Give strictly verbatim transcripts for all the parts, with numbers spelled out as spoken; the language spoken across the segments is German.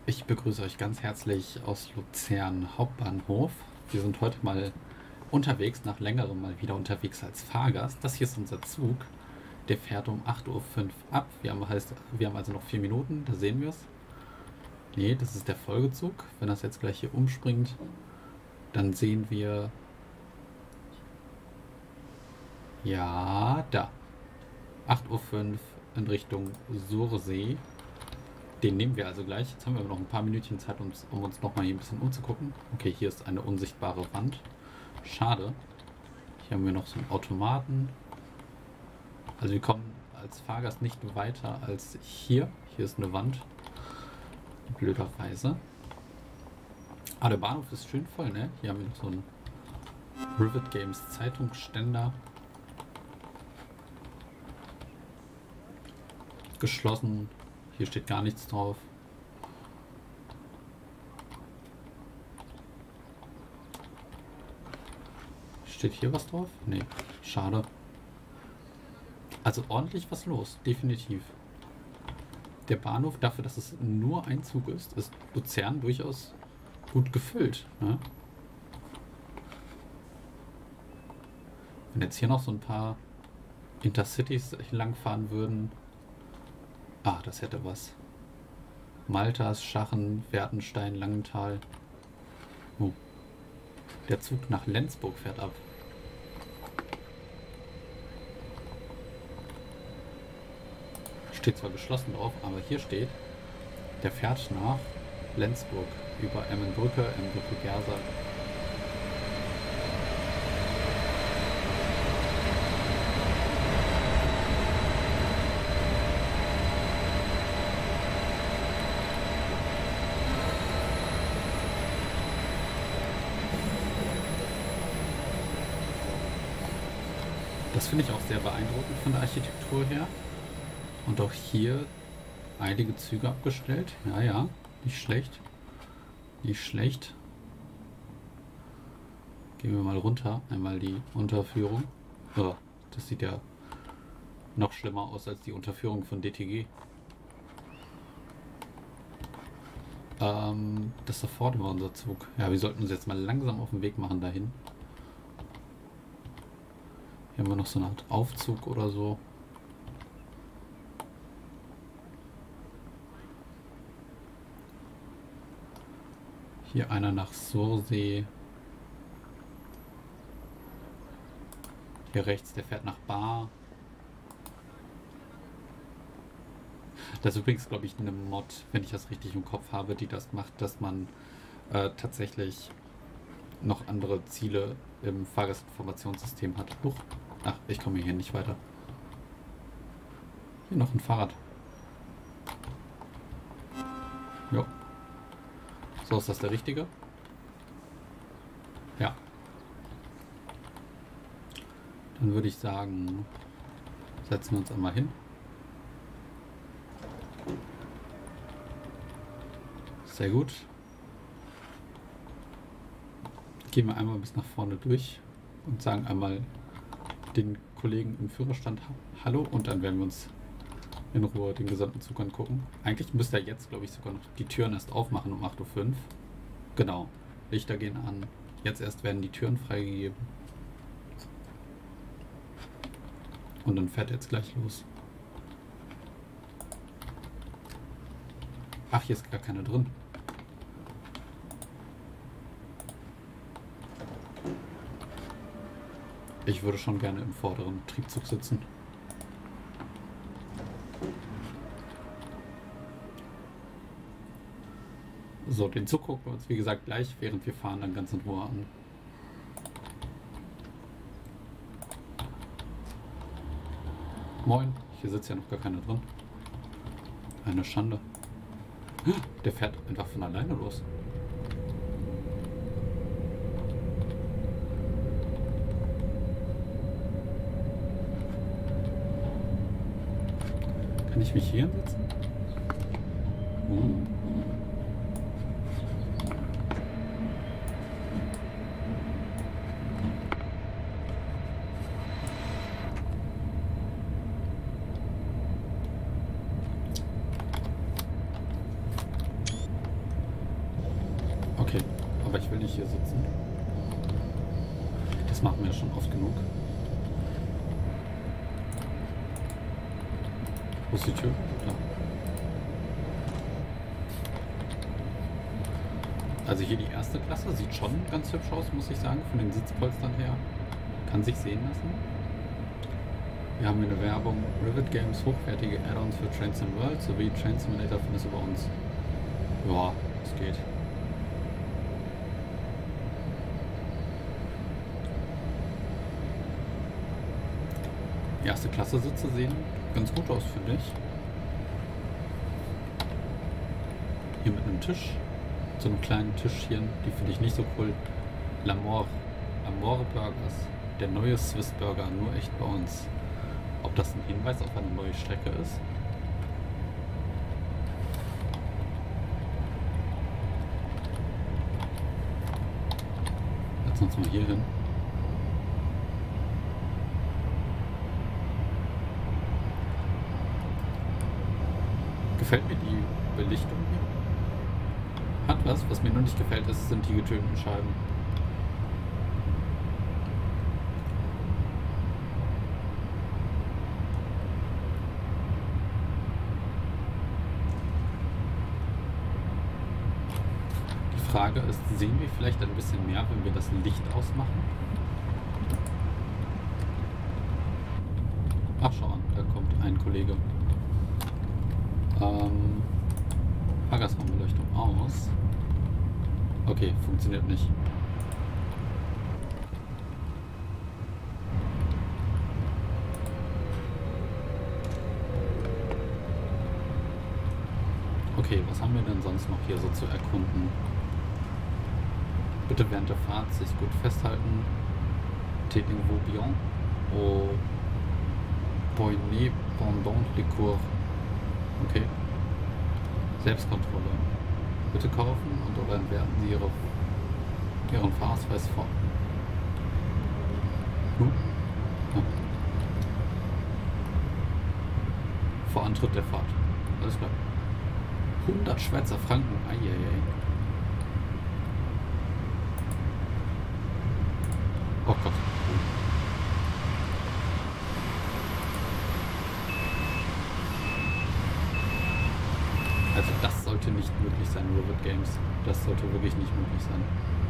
Ich begrüße euch ganz herzlich aus Luzern Hauptbahnhof. Wir sind heute mal unterwegs, nach längerem mal wieder unterwegs als Fahrgast. Das hier ist unser Zug. Der fährt um acht Uhr fünf ab. Wir haben, heißt, wir haben also noch vier Minuten, da sehen wir es. Nee, das ist der Folgezug. Wenn das jetzt gleich hier umspringt, dann sehen wir... Ja, da. acht Uhr fünf in Richtung Sursee. Den nehmen wir also gleich. Jetzt haben wir aber noch ein paar Minütchen Zeit, um, um uns noch mal hier ein bisschen umzugucken. Okay, hier ist eine unsichtbare Wand. Schade. Hier haben wir noch so einen Automaten. Also wir kommen als Fahrgast nicht weiter als hier. Hier ist eine Wand. Blöderweise. Aber der Bahnhof ist schön voll, ne? Hier haben wir noch so einen Rivet Games Zeitungsständer. Geschlossen. Hier steht gar nichts drauf. Steht hier was drauf? Nee, schade. Also ordentlich was los, definitiv. Der Bahnhof, dafür, dass es nur ein Zug ist, ist Luzern durchaus gut gefüllt. Ne? Wenn jetzt hier noch so ein paar Intercities langfahren würden. Ah, das hätte was. Maltas, Schachen, Wertenstein, Langenthal. Oh. Der Zug nach Lenzburg fährt ab. Steht zwar geschlossen drauf, aber hier steht, der fährt nach Lenzburg über Emmenbrücke, Emmenbrücke-Gersa. Das finde ich auch sehr beeindruckend von der Architektur her. Und auch hier einige Züge abgestellt. Ja, ja, nicht schlecht. Nicht schlecht. Gehen wir mal runter. Einmal die Unterführung. Oh, das sieht ja noch schlimmer aus als die Unterführung von D T G. Ähm, das ist sofort über unser Zug. Ja, wir sollten uns jetzt mal langsam auf den Weg machen dahin. Hier haben wir noch so eine Art Aufzug oder so. Hier einer nach Sursee. Hier rechts, der fährt nach Bar. Das ist übrigens, glaube ich, eine Mod, wenn ich das richtig im Kopf habe, die das macht, dass man äh, tatsächlich noch andere Ziele im Fahrgastinformationssystem hat. Huch. Ach, ich komme hier nicht weiter. Hier noch ein Fahrrad. Jo. So, ist das der richtige? Ja. Dann würde ich sagen, setzen wir uns einmal hin. Sehr gut. Gehen wir einmal bis nach vorne durch und sagen einmal den Kollegen im Führerstand Hallo und dann werden wir uns in Ruhe den gesamten Zug angucken. Eigentlich müsste er jetzt, glaube ich, sogar noch die Türen erst aufmachen um acht Uhr fünf. Genau, Lichter gehen an. Jetzt erst werden die Türen freigegeben. Und dann fährt er jetzt gleich los. Ach, hier ist gar keiner drin. Ich würde schon gerne im vorderen Triebzug sitzen. So, den Zug gucken wir uns wie gesagt gleich, während wir fahren, dann ganz in Ruhe an. Moin, hier sitzt ja noch gar keiner drin. Eine Schande. Der fährt einfach von alleine los. Kann ich mich hier hinsetzen? Uh. Okay, aber ich will nicht hier sitzen. Das machen wir schon oft genug. Wo ist die Tür? Da. Also hier die erste Klasse sieht schon ganz hübsch aus, muss ich sagen, von den Sitzpolstern her. Kann sich sehen lassen. Wir haben hier eine Werbung. Rivet Games, hochwertige Add-ons für Train Sim World sowie Train Simulator findest du bei uns. Ja, es geht. Erste Klasse Sitze sehen ganz gut aus, finde ich. Hier mit einem Tisch, so einem kleinen Tischchen, die finde ich nicht so cool. L'Amour, Amore Burgers, der neue Swiss Burger, nur echt bei uns. Ob das ein Hinweis auf eine neue Strecke ist? Setzen wir uns mal hier hin. Gefällt mir die Belichtung hier. Hat was, was mir nur nicht gefällt, ist, sind die getönten Scheiben. Die Frage ist, sehen wir vielleicht ein bisschen mehr, wenn wir das Licht ausmachen? Ach, schau an, da kommt ein Kollege. Ähm, Fahrgastraumbeleuchtung aus. Okay, funktioniert nicht. Okay, was haben wir denn sonst noch hier so zu erkunden? Bitte während der Fahrt sich gut festhalten. Téting vos bien au poignet pendant les cours. Okay. Selbstkontrolle. Bitte kaufen und oder entwerten Sie Ihre, Ihren Fahrausweis vor. Hm? Ja. Vor Antritt der Fahrt. Alles klar. hundert Schweizer Franken. Eieiei. Oh Gott. Also das sollte nicht möglich sein, Rivet Games. Das sollte wirklich nicht möglich sein.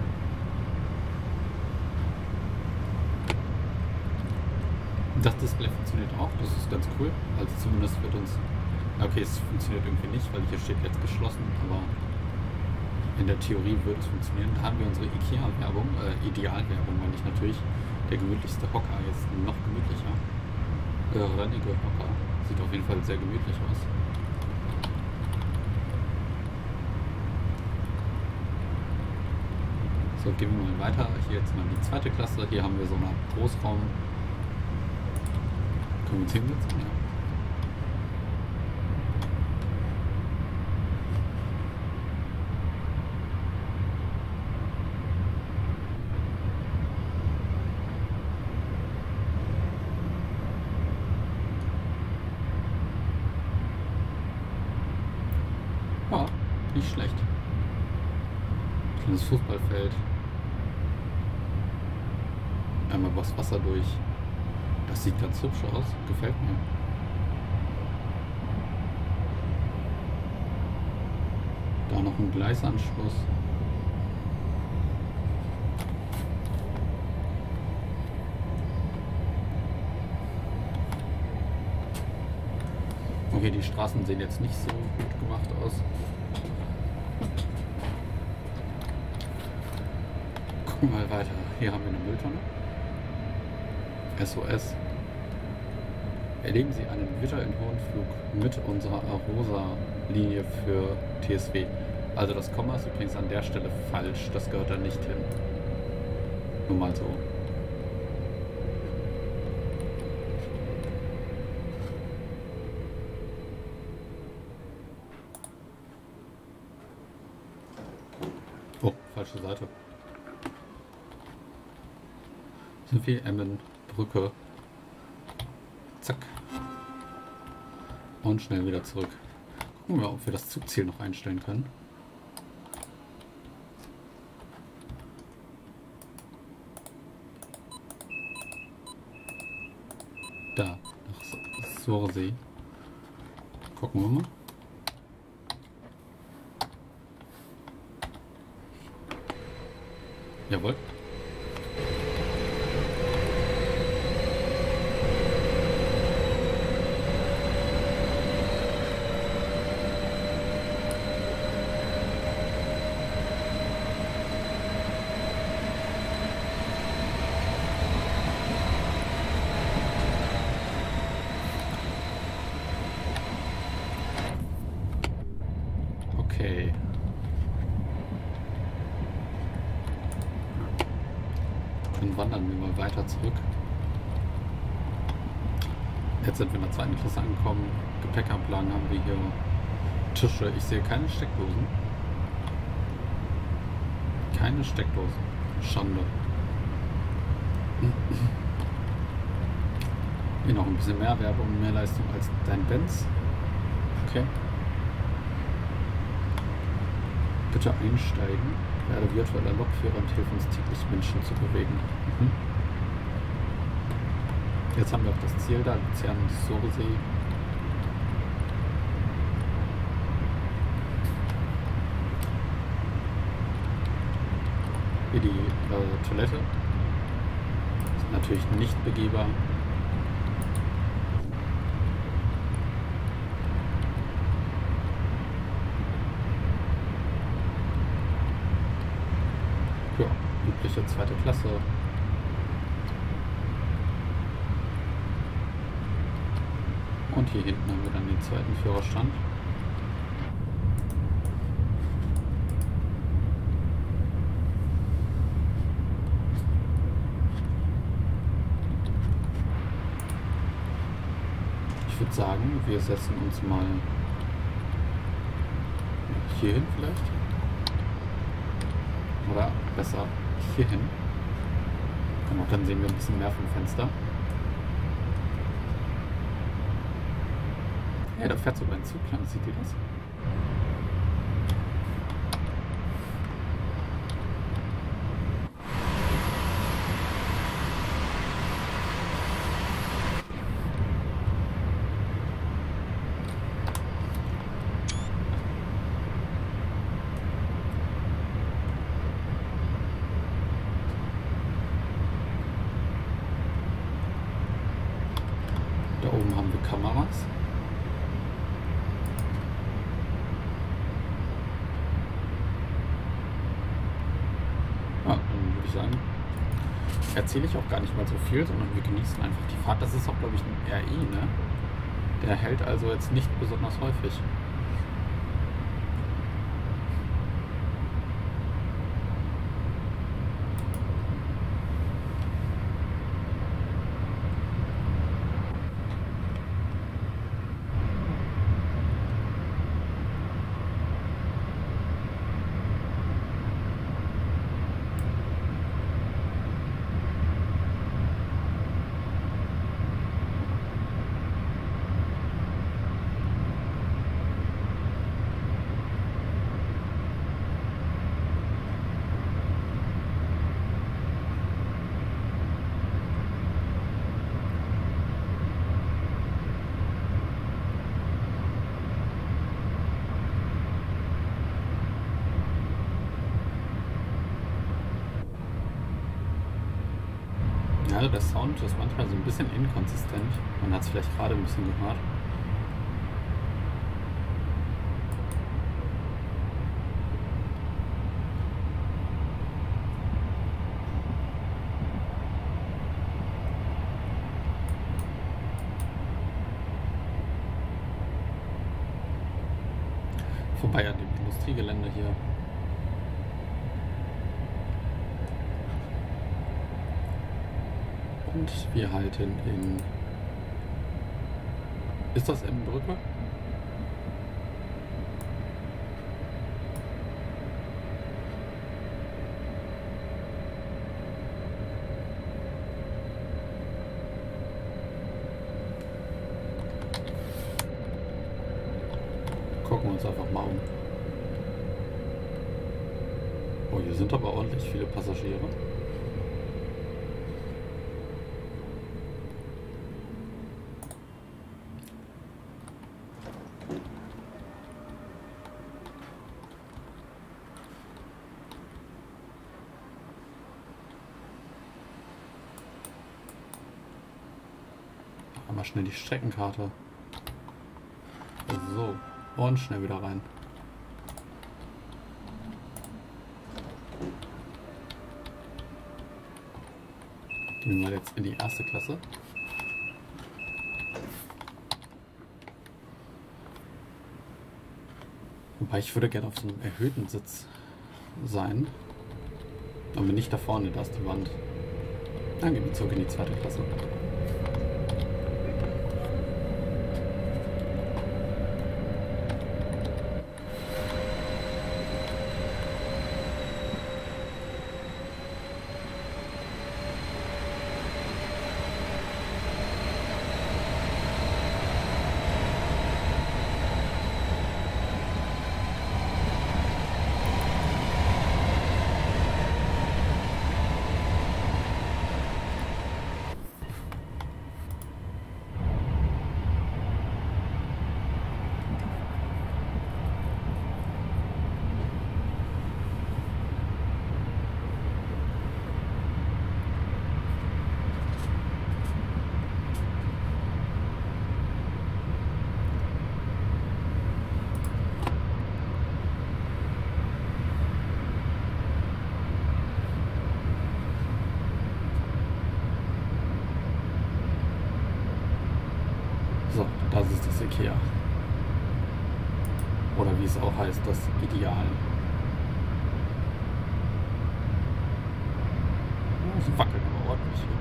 Das Display funktioniert auch, das ist ganz cool. Also zumindest wird uns... Okay, es funktioniert irgendwie nicht, weil hier steht jetzt geschlossen, aber in der Theorie würde es funktionieren. Da haben wir unsere IKEA-Werbung, äh, Idealwerbung meine ich natürlich. Der gemütlichste Hocker, jetzt noch gemütlicher. Äh, rennige Hocker. Sieht auf jeden Fall sehr gemütlich aus. So, gehen wir mal weiter. Hier jetzt mal die zweite Klasse. Hier haben wir so eine Art Großraum. Können wir uns hinsetzen? Ja. Ja, nicht schlecht. Kleines Fußballfeld. Einmal was Wasser durch. Das sieht ganz hübsch aus. Gefällt mir. Da noch ein Gleisanschluss. Okay, die Straßen sehen jetzt nicht so gut gemacht aus. Gucken wir mal weiter. Hier haben wir eine Mülltonne. S O S. Erleben Sie einen virtuellen Hohenflug mit unserer Arosa-Linie für T S W. Also das Komma ist übrigens an der Stelle falsch. Das gehört da nicht hin. Nur mal so. Oh, falsche Seite. Sind wir Emmen Brücke. Zack. Und schnell wieder zurück. Gucken wir, ob wir das Zugziel noch einstellen können. Da, nach Sursee. Gucken wir mal. Jawohl. Okay. Dann wandern wir mal weiter zurück. Jetzt sind wir in der zweiten Klasse angekommen. Gepäckablagen haben wir hier. Tische. Ich sehe keine Steckdosen. Keine Steckdosen. Schande. Hier noch ein bisschen mehr Werbung, mehr Leistung als dein Benz. Okay. Bitte einsteigen. Werde virtueller Lokführer und hilf uns täglich Menschen zu bewegen. Mhm. Jetzt haben wir auch das Ziel da, Luzern und Sursee. Hier die äh, Toilette. Ist natürlich nicht begehbar. Ja, übliche zweite Klasse. Und hier hinten haben wir dann den zweiten Führerstand. Ich würde sagen, wir setzen uns mal hier hin vielleicht. Oder besser hier hin. Genau, dann sehen wir ein bisschen mehr vom Fenster. Ja, da fährt sogar ein Zug lang. Seht ihr das? Da oben haben wir Kameras. Ja, dann würde ich sagen, erzähle ich auch gar nicht mal so viel, sondern wir genießen einfach die Fahrt. Das ist auch, glaube ich, ein R I, ne? Der hält also jetzt nicht besonders häufig. Ja, der Sound ist manchmal so ein bisschen inkonsistent. Man hat es vielleicht gerade ein bisschen gehört. Vorbei an dem Industriegelände hier. Und wir halten in... Ist das Emmenbrücke? Gucken wir uns einfach mal um. Oh, hier sind aber ordentlich viele Passagiere. mal schnell die Streckenkarte. So, und schnell wieder rein. Gehen wir mal jetzt in die erste Klasse. Wobei ich würde gerne auf so einem erhöhten Sitz sein. Aber nicht da vorne, da ist die Wand. Dann gehen wir zurück in die zweite Klasse. So, das ist das Ikea. Oder wie es auch heißt, das Ideal. Oh, es wackelt aber ordentlich hier.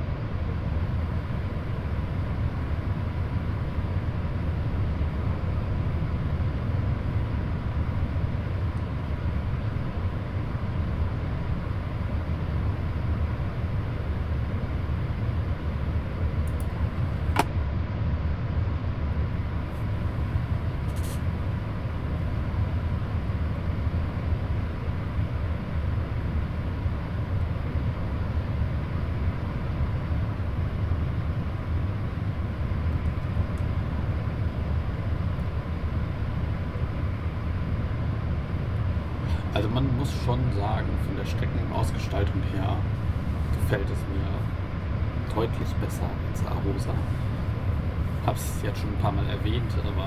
Also man muss schon sagen, von der Streckenausgestaltung her gefällt es mir deutlich besser als Arosa. Hab's jetzt schon ein paar Mal erwähnt, aber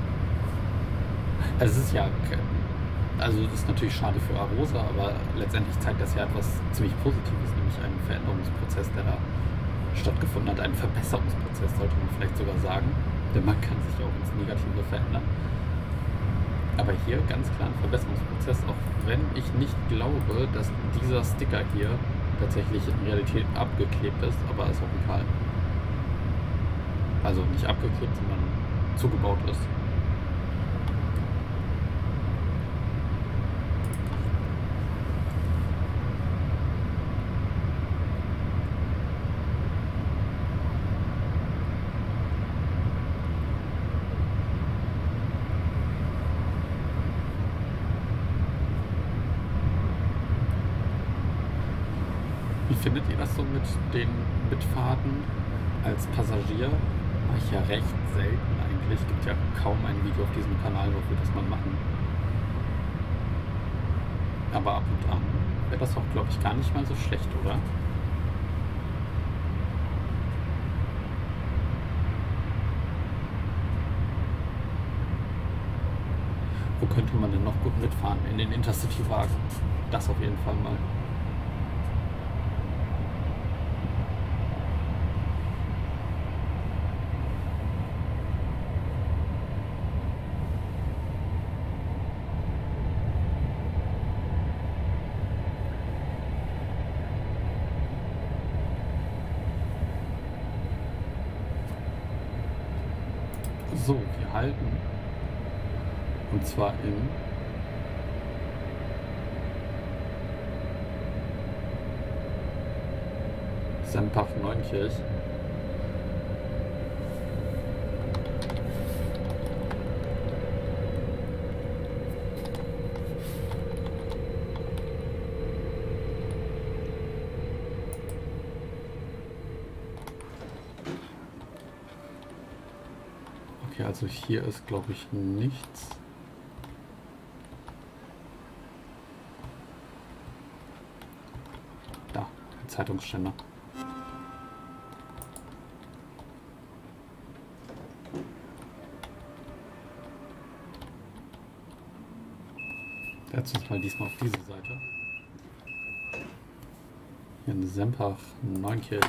es ist ja, also es ist natürlich schade für Arosa, aber letztendlich zeigt das ja etwas ziemlich Positives, nämlich einen Veränderungsprozess, der da stattgefunden hat, einen Verbesserungsprozess, sollte man vielleicht sogar sagen, denn man kann sich ja auch ins Negative verändern. Aber hier ganz klar ein Verbesserungsprozess, auch wenn ich nicht glaube, dass dieser Sticker hier tatsächlich in Realität abgeklebt ist, aber ist auch egal. Also nicht abgeklebt, sondern zugebaut ist. Wie findet ihr das so mit den Mitfahrten als Passagier? Mache ich ja recht selten eigentlich. Es gibt ja kaum ein Video auf diesem Kanal, wo wir das mal machen. Aber ab und an wäre das auch, glaube ich, gar nicht mal so schlecht, oder? Wo könnte man denn noch gut mitfahren? In den Intercity-Wagen. Das auf jeden Fall mal. So, wir halten. Und zwar in Sempach-Neunkirch. Okay, also hier ist, glaube ich, nichts. Da, ein Zeitungsständer. Jetzt uns mal diesmal auf diese Seite. Hier in Sempach, Neunkirch.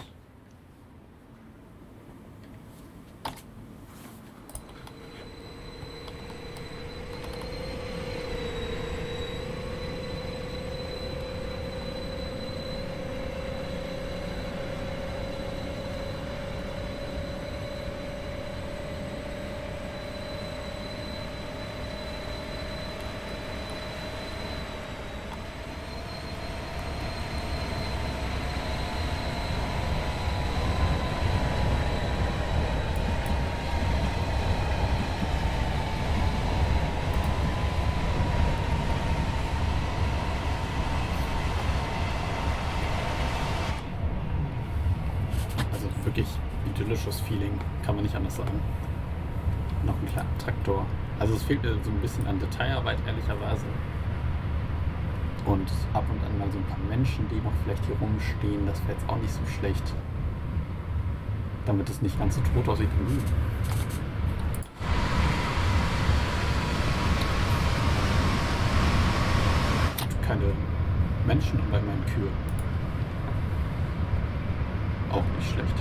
Wirklich idyllisches Feeling, kann man nicht anders sagen. Noch ein kleiner Traktor. Also es fehlt mir so ein bisschen an Detailarbeit, ehrlicherweise. Und ab und an mal so ein paar Menschen, die noch vielleicht hier rumstehen, das wäre jetzt auch nicht so schlecht. Damit es nicht ganz so tot aussieht. Mhm. Keine Menschen, aber immerhin Kühe. Auch nicht schlecht.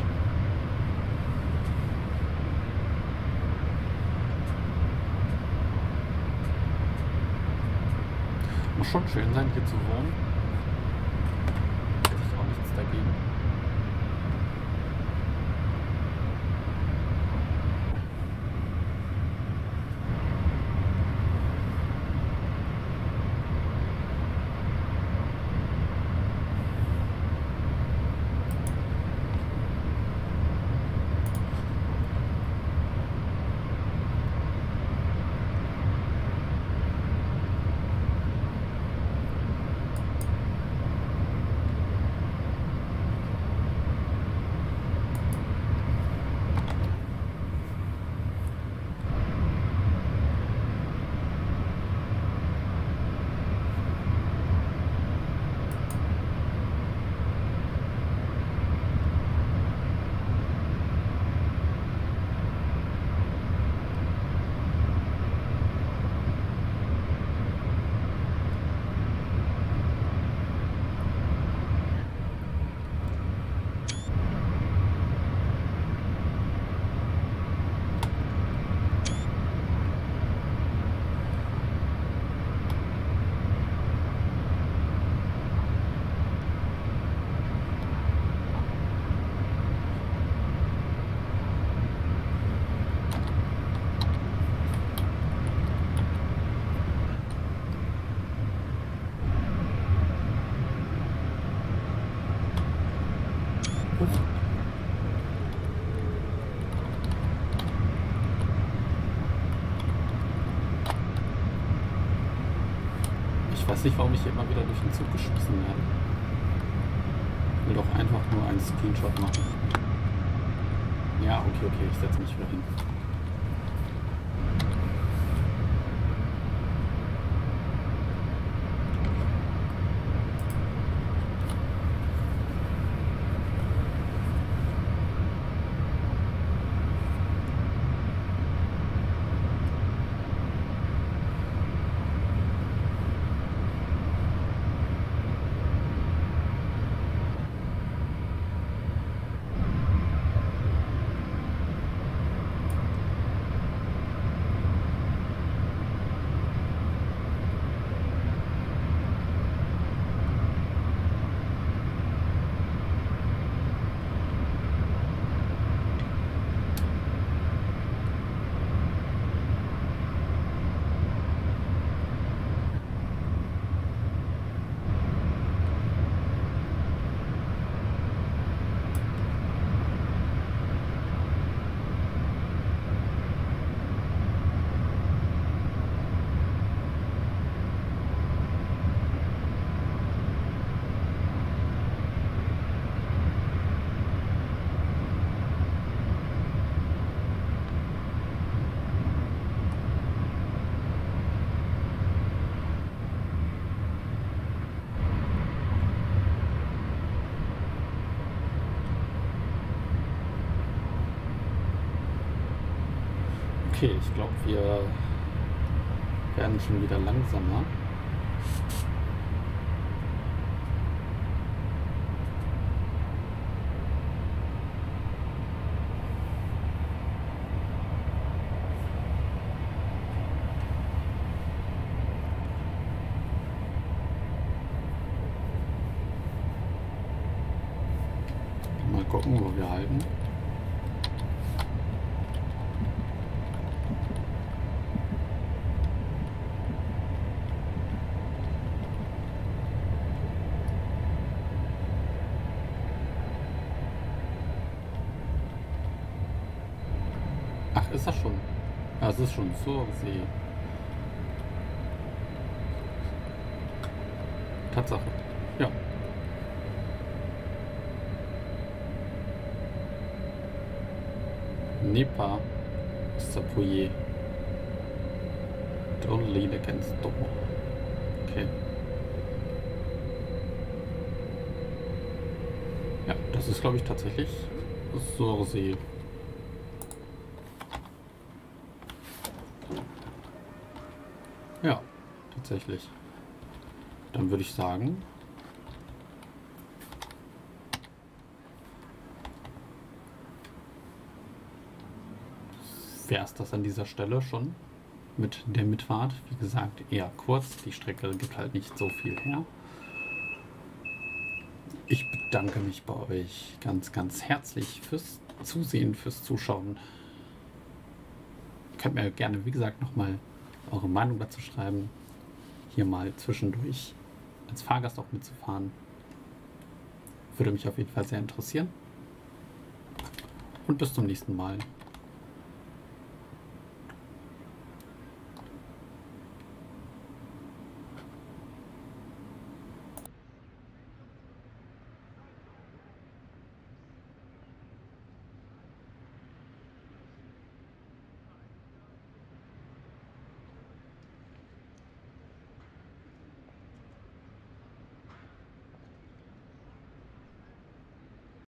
Muss schon schön sein, hier zu wohnen. Hätte ich auch nichts dagegen. Ich weiß nicht, warum ich hier immer wieder durch den Zug geschmissen werde. Ich will doch einfach nur einen Screenshot machen. Ja, okay, okay, ich setze mich wieder hin. Okay, ich glaube, wir werden schon wieder langsamer. Mal gucken, wo wir halten. Ach, ist das schon? Ja, es ist schon zur See. Tatsache. Ja. Nepa Sapoye. Don't lean against door. Okay. Ja, das ist, glaube ich, tatsächlich Sursee. Ja, tatsächlich. Dann würde ich sagen, wäre es das an dieser Stelle schon mit der Mitfahrt. Wie gesagt, eher kurz. Die Strecke gibt halt nicht so viel her. Ich bedanke mich bei euch ganz, ganz herzlich fürs Zusehen, fürs Zuschauen. Ihr könnt mir gerne, wie gesagt, nochmal eure Meinung dazu schreiben. Hier mal zwischendurch als Fahrgast auch mitzufahren. Würde mich auf jeden Fall sehr interessieren. Und bis zum nächsten Mal.